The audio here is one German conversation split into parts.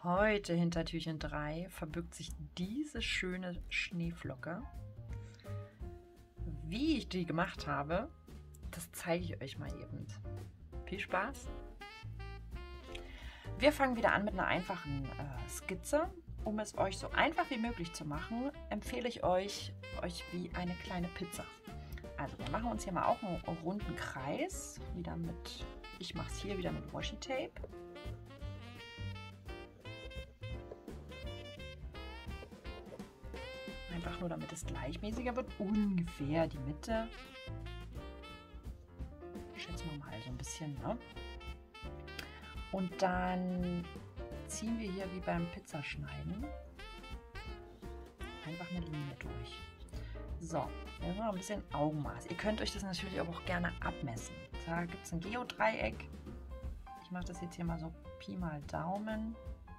Heute hinter Türchen 3 verbirgt sich diese schöne Schneeflocke. Wie ich die gemacht habe, das zeige ich euch mal eben. Viel Spaß! Wir fangen wieder an mit einer einfachen Skizze. Um es euch so einfach wie möglich zu machen, empfehle ich euch wie eine kleine Pizza. Also wir machen uns hier mal auch einen runden Kreis. Ich mache es hier wieder mit Washi Tape. Einfach nur, damit es gleichmäßiger wird, ungefähr die Mitte. Schätzen wir mal so ein bisschen, ne? Und dann ziehen wir hier wie beim Pizzaschneiden einfach eine Linie durch. So, jetzt noch ein bisschen Augenmaß. Ihr könnt euch das natürlich auch gerne abmessen. Da gibt es ein Geodreieck. Ich mache das jetzt hier mal so Pi mal Daumen.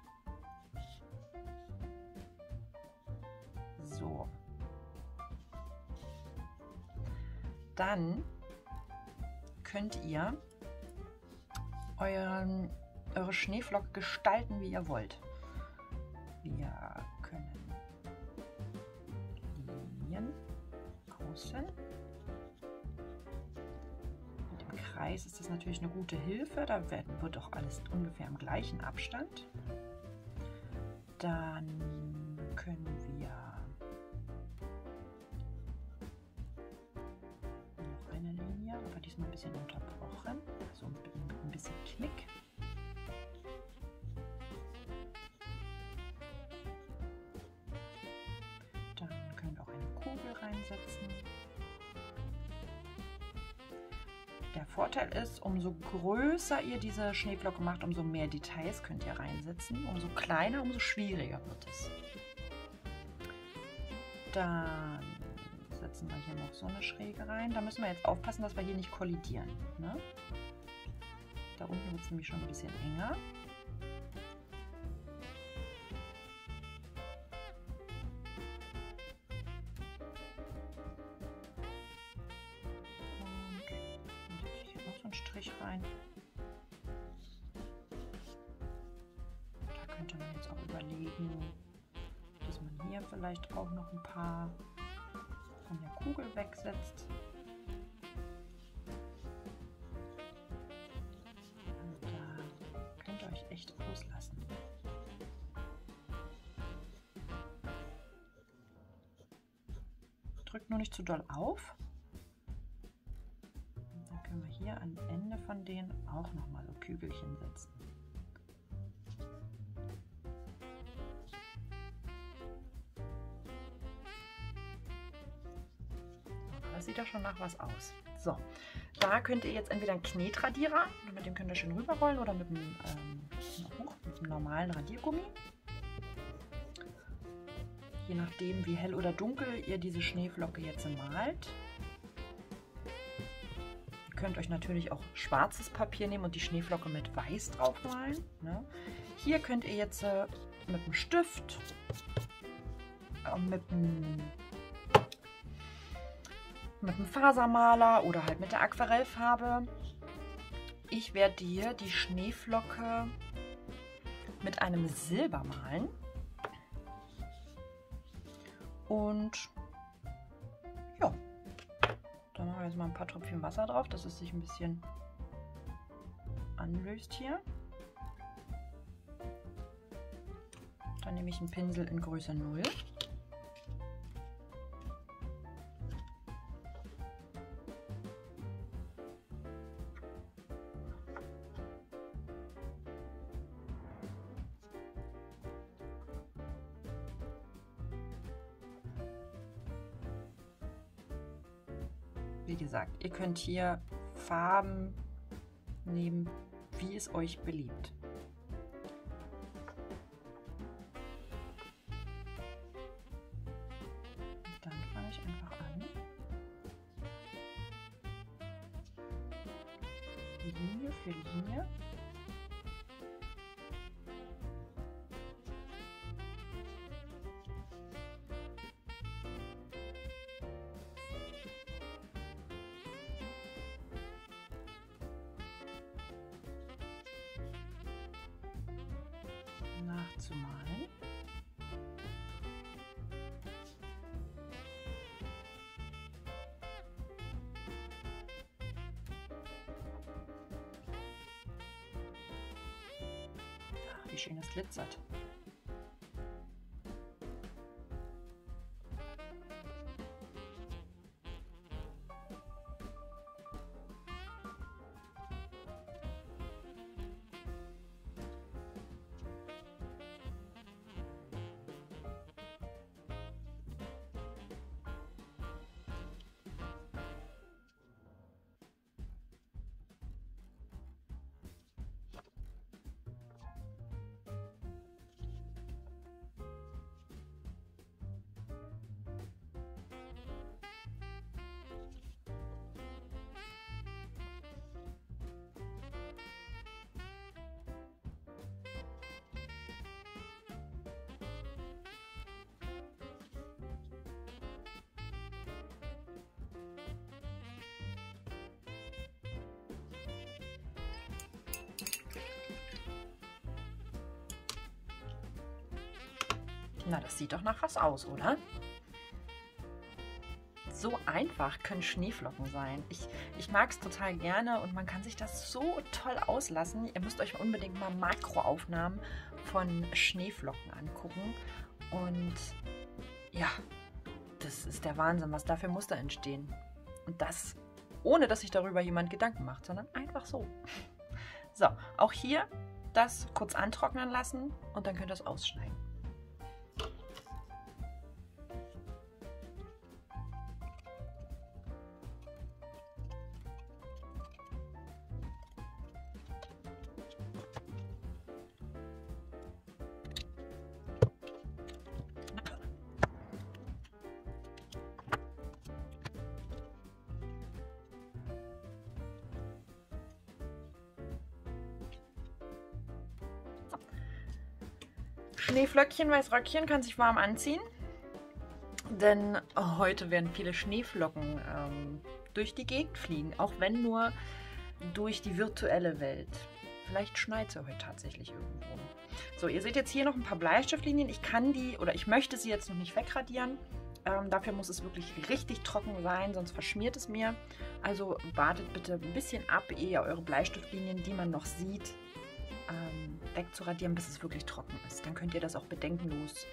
So. Dann könnt ihr eure Schneeflocke gestalten, wie ihr wollt. Wir können Linien außen. Mit dem Kreis ist das natürlich eine gute Hilfe. Da wird auch alles ungefähr im gleichen Abstand. Dann können wir noch eine Linie, aber diesmal ein bisschen unterbrochen, also ein bisschen Knick. Dann können wir auch eine Kugel reinsetzen. Der Vorteil ist, umso größer ihr diese Schneeflocke macht, umso mehr Details könnt ihr reinsetzen. Umso kleiner, umso schwieriger wird es. Dann setzen wir hier noch so eine Schräge rein. Da müssen wir jetzt aufpassen, dass wir hier nicht kollidieren. Ne? Da unten wird es nämlich schon ein bisschen enger. Strich rein. Da könnte man jetzt auch überlegen, dass man hier vielleicht auch noch ein paar von der Kugel wegsetzt. Und da könnt ihr euch echt loslassen. Drückt nur nicht zu doll auf. Können wir hier am Ende von denen auch noch mal so Kügelchen setzen. Das sieht doch schon nach was aus. So, da könnt ihr jetzt entweder einen Knetradierer, mit dem könnt ihr schön rüberrollen, oder mit einem normalen Radiergummi. Je nachdem, wie hell oder dunkel ihr diese Schneeflocke jetzt malt. Ihr könnt euch natürlich auch schwarzes Papier nehmen und die Schneeflocke mit weiß drauf malen. Ne? Hier könnt ihr jetzt mit einem Stift, mit einem Fasermaler oder halt mit der Aquarellfarbe. Ich werde hier die Schneeflocke mit einem Silber malen. Und ja. Da machen wir jetzt mal ein paar Tröpfchen Wasser drauf, dass es sich ein bisschen anlöst hier. Dann nehme ich einen Pinsel in Größe 0. Wie gesagt, ihr könnt hier Farben nehmen, wie es euch beliebt. Und dann fange ich einfach an, Linie für Linie. nachzumalen. Ach, wie schön es glitzert. Na, das sieht doch nach was aus, oder? So einfach können Schneeflocken sein. Ich mag es total gerne und man kann sich das so toll auslassen. Ihr müsst euch unbedingt mal Makroaufnahmen von Schneeflocken angucken. Und ja, das ist der Wahnsinn, was da für Muster entstehen. Und das, ohne dass sich darüber jemand Gedanken macht, sondern einfach so. So, auch hier das kurz antrocknen lassen und dann könnt ihr es ausschneiden. Schneeflöckchen, Weißröckchen kann sich warm anziehen, denn heute werden viele Schneeflocken durch die Gegend fliegen, auch wenn nur durch die virtuelle Welt. Vielleicht schneit sie heute tatsächlich irgendwo. So, ihr seht jetzt hier noch ein paar Bleistiftlinien. Ich kann die, oder ich möchte sie jetzt noch nicht wegradieren. Dafür muss es wirklich richtig trocken sein, sonst verschmiert es mir. Also wartet bitte ein bisschen ab, ehe ihr eure Bleistiftlinien, die man noch sieht, wegzuradieren, bis es wirklich trocken ist. Dann könnt ihr das auch bedenkenlos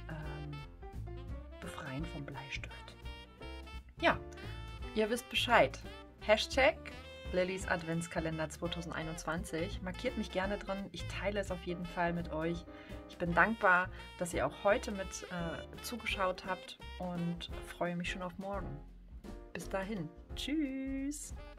befreien vom Bleistift. Ja, ihr wisst Bescheid. Hashtag Lillys Adventskalender 2021. Markiert mich gerne drin. Ich teile es auf jeden Fall mit euch. Ich bin dankbar, dass ihr auch heute mit zugeschaut habt und freue mich schon auf morgen. Bis dahin. Tschüss.